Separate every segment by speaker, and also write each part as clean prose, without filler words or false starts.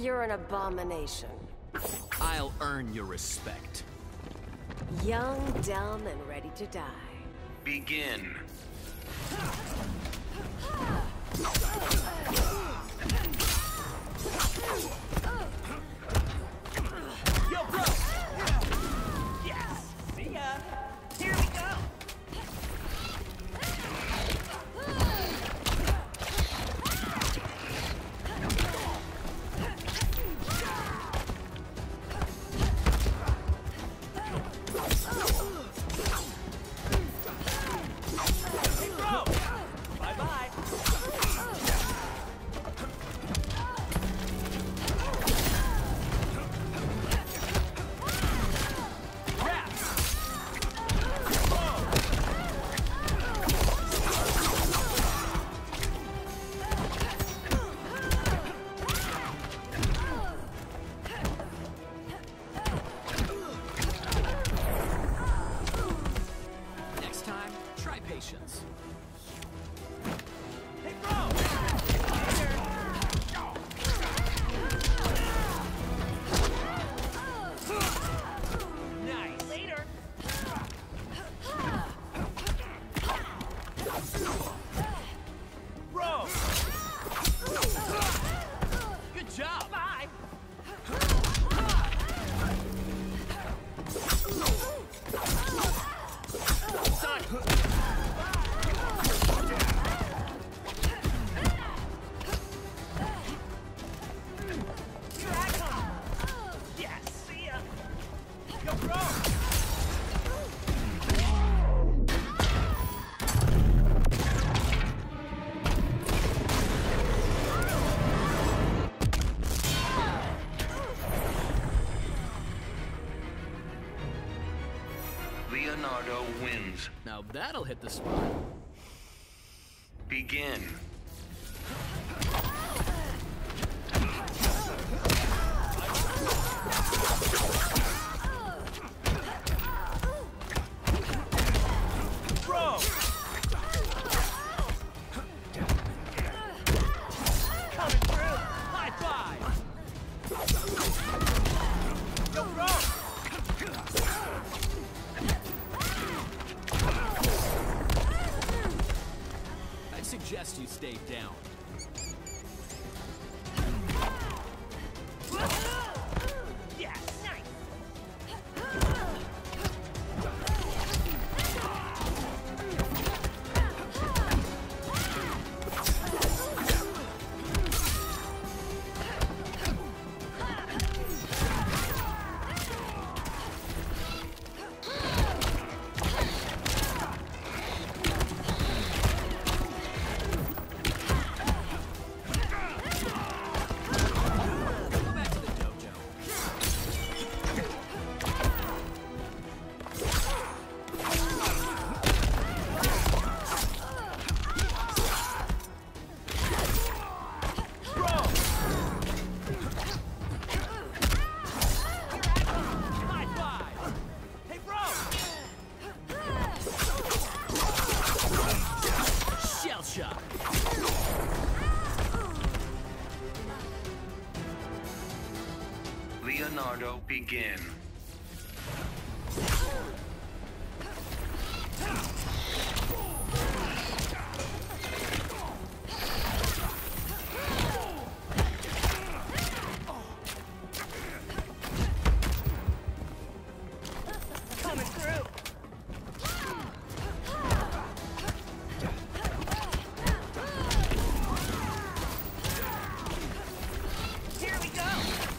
Speaker 1: You're an abomination.
Speaker 2: I'll earn your respect.
Speaker 1: Young, dumb, and ready to die.
Speaker 3: Begin.
Speaker 4: Yo, bro! Yes! See ya! Here we go! Hey, bro! Bye-bye!
Speaker 2: Next time, try patience.
Speaker 4: Hey, bro! Nice. Later. Bro! Good job. Bye. Here I come. Yes, see ya. Yo, bro!
Speaker 3: Leonardo wins.
Speaker 2: Now that'll hit the spot.
Speaker 3: Begin.
Speaker 4: Bro! Coming through! High five! Yo, bro!
Speaker 2: I'd suggest you stay down.
Speaker 4: Yes, nice!
Speaker 2: Go back to the dojo.
Speaker 4: Bro! High five! Hey, bro!
Speaker 2: Shell shock.
Speaker 3: Leonardo begin.
Speaker 4: Coming through! Here we go!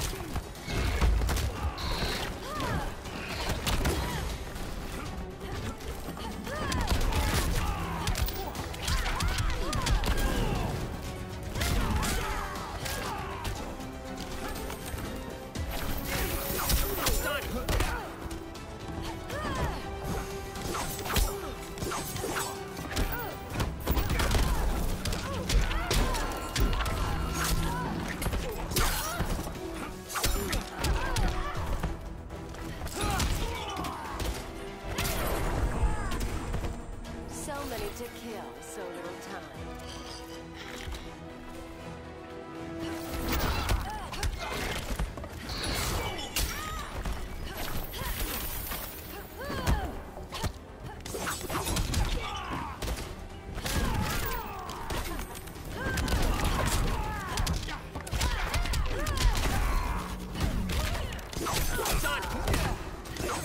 Speaker 1: So many to kill, so little time.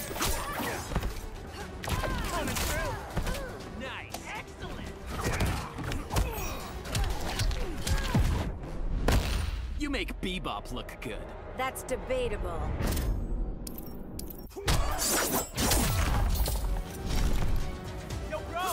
Speaker 4: Coming through. Nice. Excellent.
Speaker 2: You make Bebop look good.
Speaker 1: That's debatable.
Speaker 4: Yo, bro.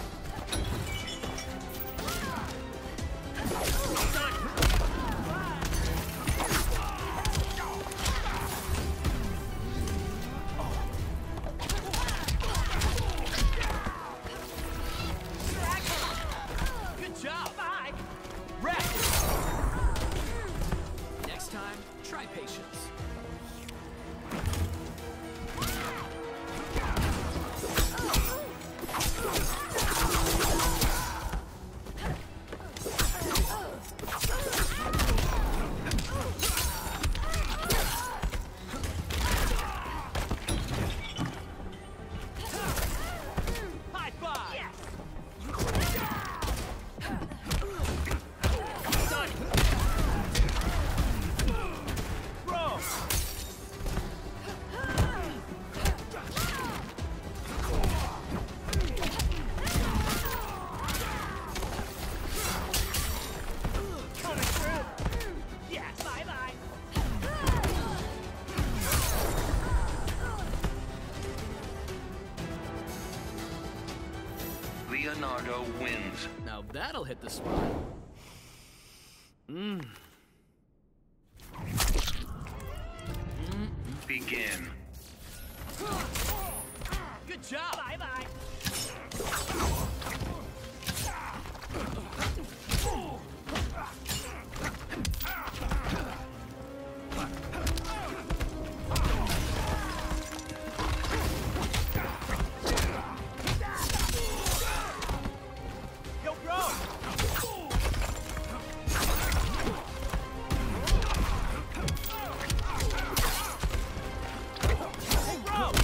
Speaker 2: Good job.
Speaker 4: Bye.
Speaker 2: Rest. Next time, try patience.
Speaker 4: High five. Yes. Done. Bro. Coming through. Yes. Bye bye.
Speaker 3: Leonardo wins.
Speaker 2: Now that'll hit the spot.
Speaker 3: Begin.
Speaker 2: Good job.
Speaker 4: Bye bye. Yo, bro. Hey, bro.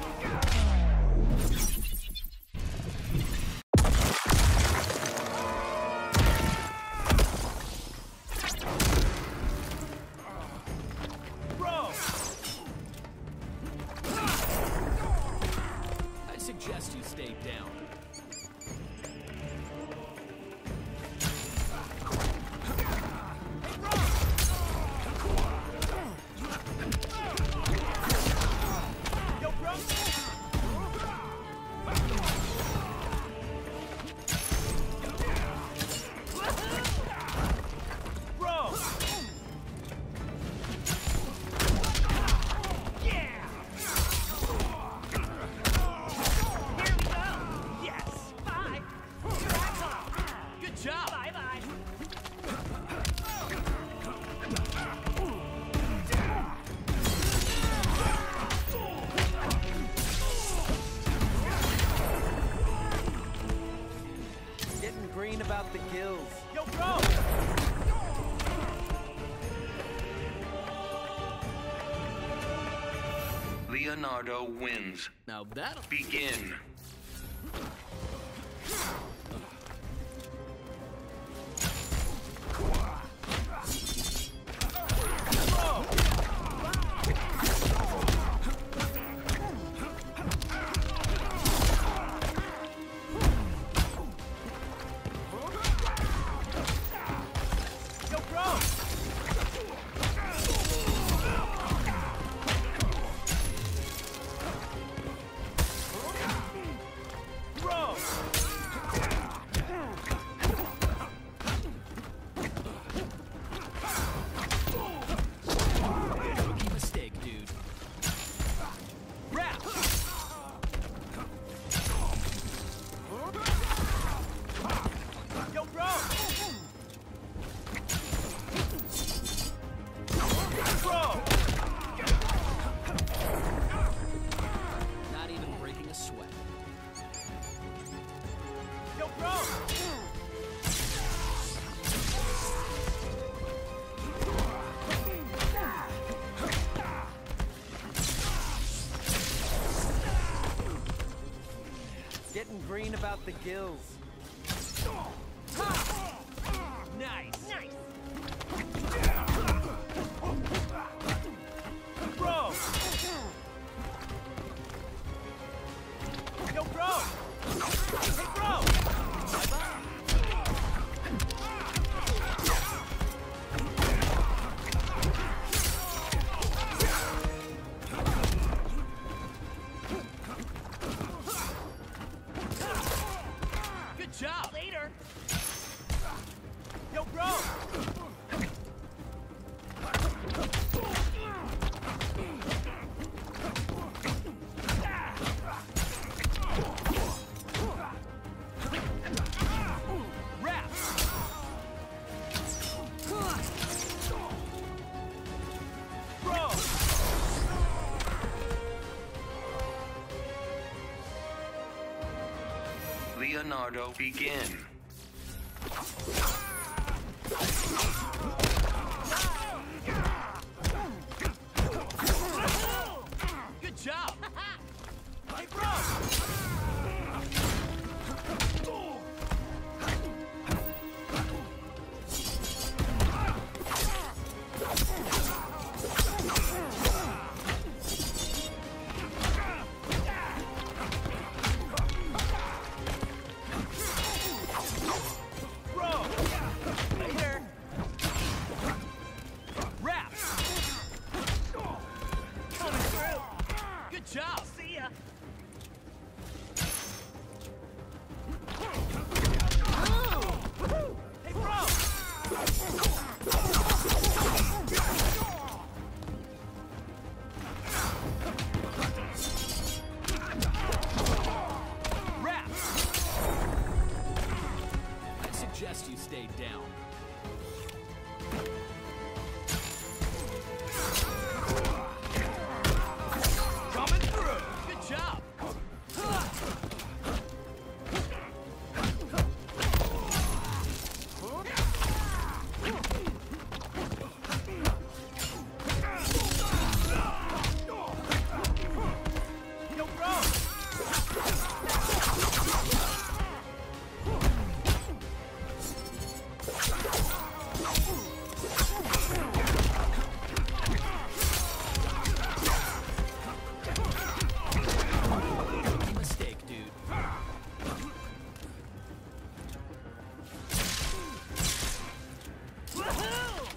Speaker 4: Bro.
Speaker 2: I'd suggest you stay down.
Speaker 4: Yo, bro. Bro. Yeah. Here we go. Yes. Bye. Here I come.
Speaker 2: Good job.
Speaker 4: Bye bye.
Speaker 5: Getting green about the gills.
Speaker 4: Yo, bro.
Speaker 3: Leonardo wins.
Speaker 2: Now that'll...
Speaker 3: Begin.
Speaker 4: Yo, bro. Bro.
Speaker 2: Rookie mistake, dude.
Speaker 4: Rap. Yo, bro. Bro.
Speaker 2: Not even breaking a sweat.
Speaker 4: Yo, bro.
Speaker 5: Getting green about the gills.
Speaker 4: Nice. Nice. Bro.
Speaker 2: Good job.
Speaker 4: Later. Yo, bro.
Speaker 2: Wrap.
Speaker 4: Bro.
Speaker 3: Leonardo, begin.
Speaker 2: Good job.
Speaker 4: Hey, bro.
Speaker 2: Bro. Later. Wrap.
Speaker 4: Coming through.
Speaker 2: Good job.
Speaker 4: See ya. Hey, bro.
Speaker 2: Wrap. I suggest you stay down.
Speaker 4: Coming through.
Speaker 2: Good job.
Speaker 4: Yo, bro.
Speaker 2: Rookie mistake, dude.
Speaker 4: Woohoo!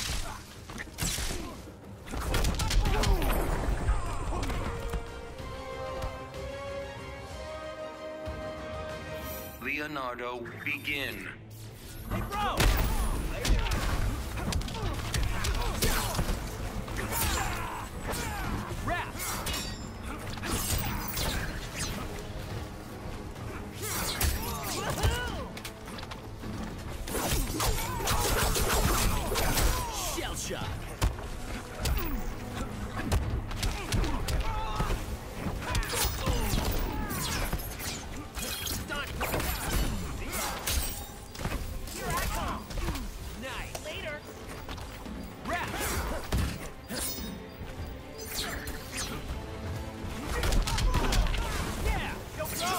Speaker 3: Leonardo, begin.
Speaker 4: Hey, bro.
Speaker 2: Wrap. Shell shock.
Speaker 4: Done. Here I come.
Speaker 2: Nice.
Speaker 4: Later.
Speaker 2: Wrap.
Speaker 4: Yeah. Yo, bro.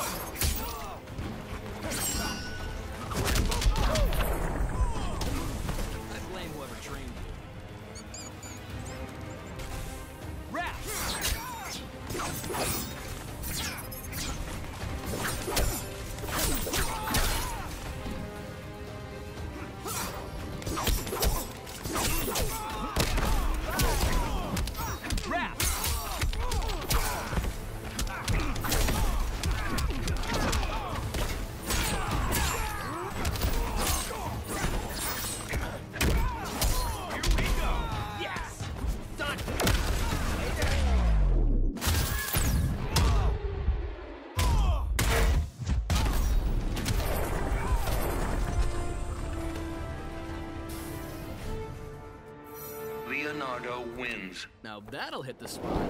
Speaker 2: I blame whoever trained you. Wrap. Wrap.
Speaker 4: Here we go. Yes. Done.
Speaker 3: Leonardo wins.
Speaker 2: Now that'll hit the spot.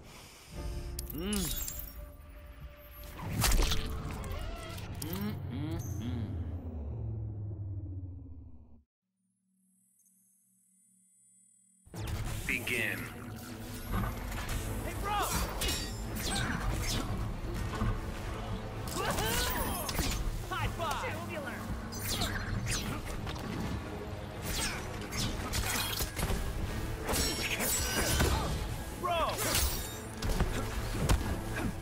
Speaker 3: Begin.
Speaker 4: Hey, bro. Woohoo! High five. Tubular. Bro.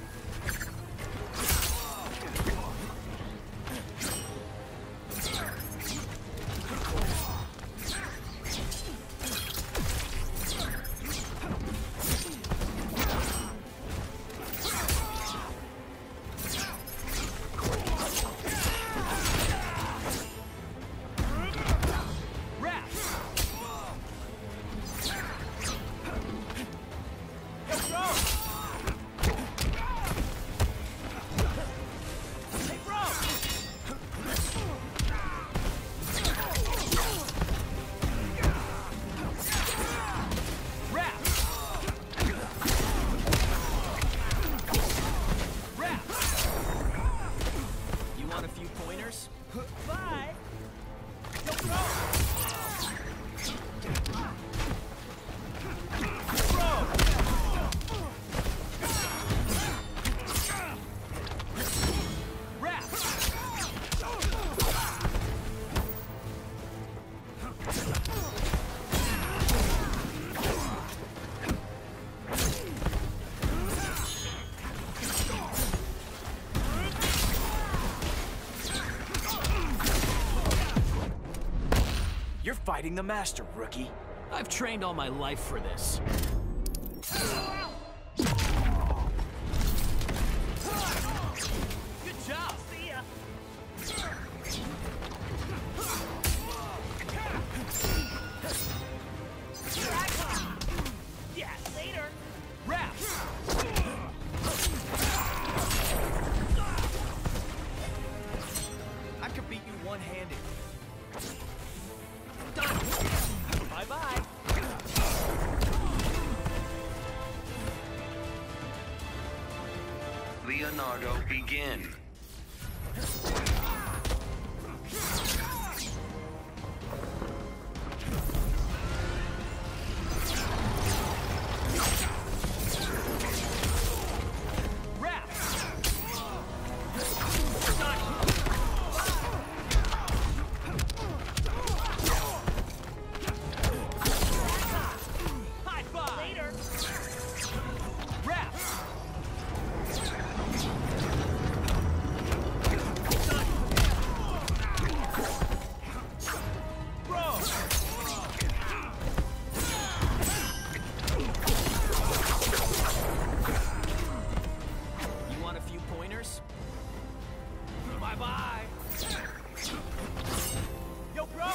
Speaker 6: fighting the master, rookie.
Speaker 2: I've trained all my life for this.
Speaker 4: Good job. See ya. Yes. Later.
Speaker 2: Rap!
Speaker 6: I could beat you one-handed.
Speaker 4: Bye-bye.
Speaker 3: Leonardo, begin.
Speaker 2: Rap!
Speaker 4: High five. Later.
Speaker 2: Rap!
Speaker 4: Bro.
Speaker 2: You want a few pointers?
Speaker 4: Bye-bye. Yo, bro.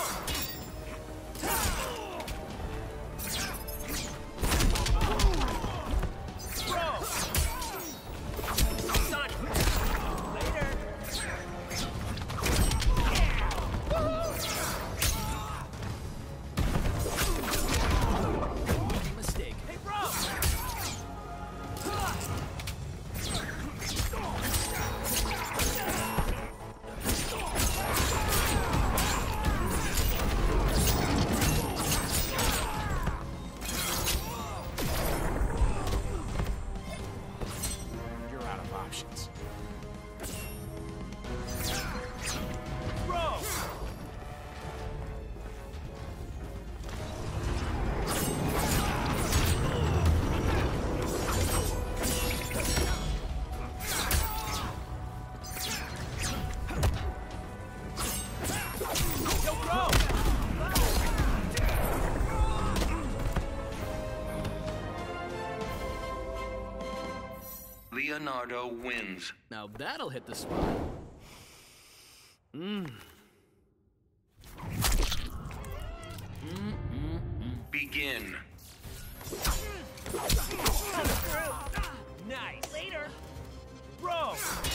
Speaker 4: Bro. Son. Later.
Speaker 2: Mistake.
Speaker 4: Hey, bro.
Speaker 6: You're out of options.
Speaker 4: Bro. Yo, bro.
Speaker 3: Leonardo wins.
Speaker 2: Now that'll hit the spot.
Speaker 3: Begin.
Speaker 4: Nice. Later. Bro.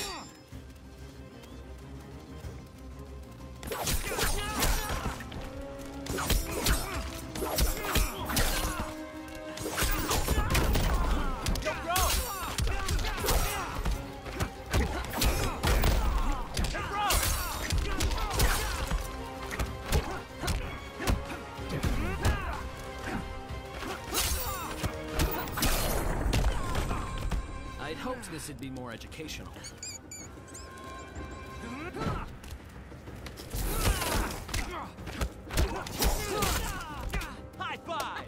Speaker 4: Yo, bro. Hey, bro.
Speaker 2: I'd hoped this would be more educational.
Speaker 4: High five.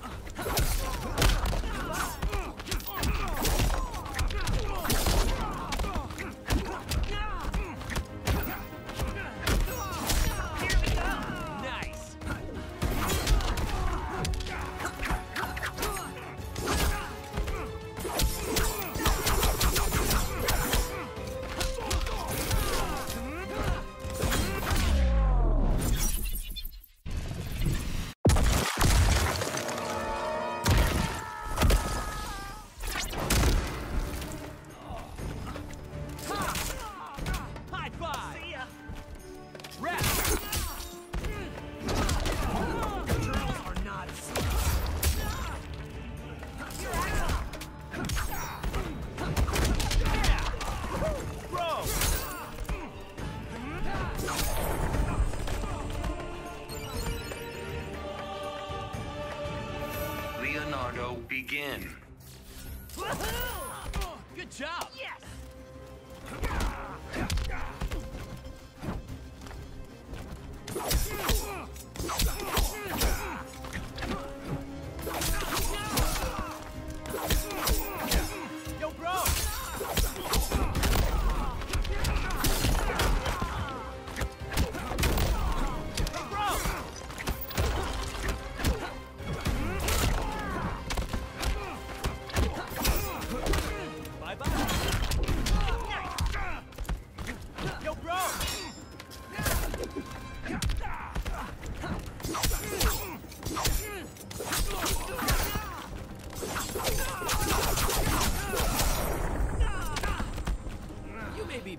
Speaker 4: Here we go. Nice. High five. See ya.
Speaker 2: Rap!
Speaker 4: Girls are not asleep. Bro.
Speaker 3: Leonardo, begin.
Speaker 2: Good job!
Speaker 4: Yes. Yo, bro. Hey, bro.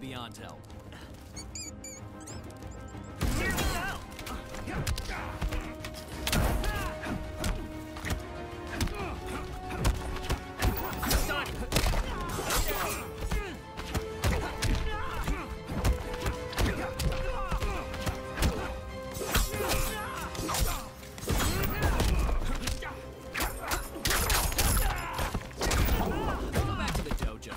Speaker 2: beyond help.
Speaker 4: Here we go!
Speaker 2: Go back to the dojo.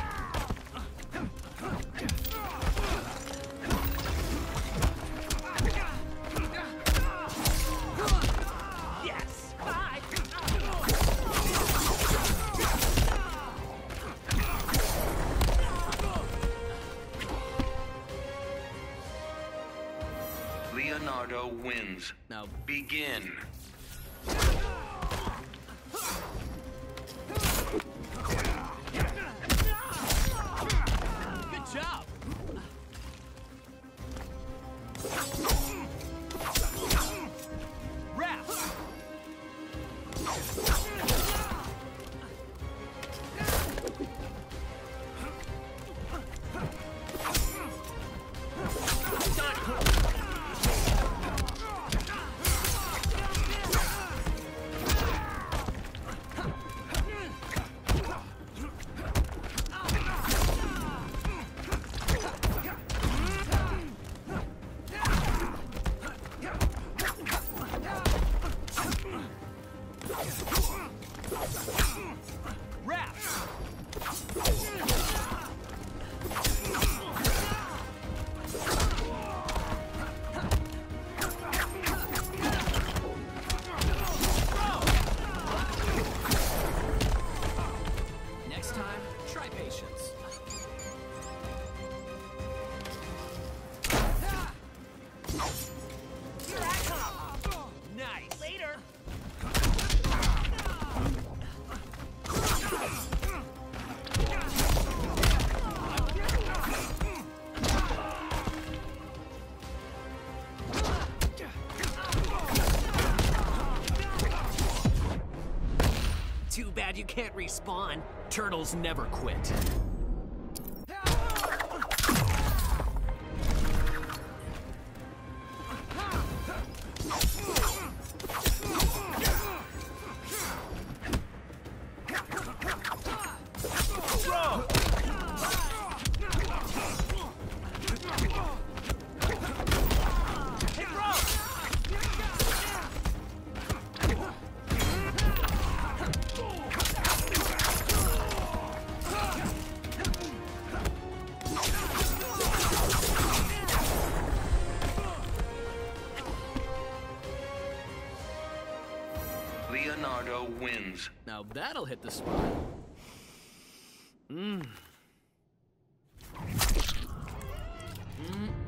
Speaker 4: Yes! 5!
Speaker 3: Leonardo wins.
Speaker 2: Now,
Speaker 3: Begin.
Speaker 2: good job! Wrap! Wrap! Next time, try patience.
Speaker 4: Here I come!
Speaker 2: Nice!
Speaker 4: Later!
Speaker 2: Too bad you can't respawn. Turtles never quit.
Speaker 3: Leonardo wins.
Speaker 2: Now that'll hit the spot. Mmm.